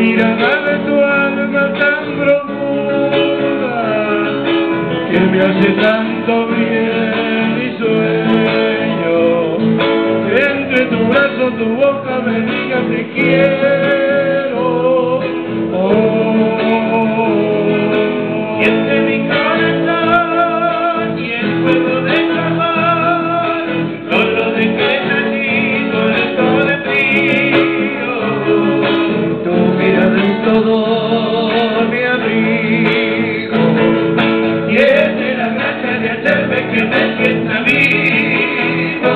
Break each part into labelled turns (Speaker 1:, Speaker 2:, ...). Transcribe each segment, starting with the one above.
Speaker 1: mirada de tu alma tan profunda que me hace tanto bien y sueño que entre tu brazo, tu boca me diga te quiero.
Speaker 2: Y entre mi corazón y el fuego de tu amor, solo de que nací con esto de frío.
Speaker 1: Tu mirada es todo mi abrigo,
Speaker 2: Tiene la gracia de hacerme que me sienta vivo.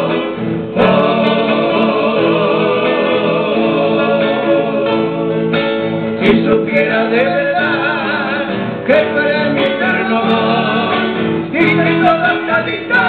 Speaker 1: Si supiera de verdad que tú eres mi eterno amor y tengo tanta distancia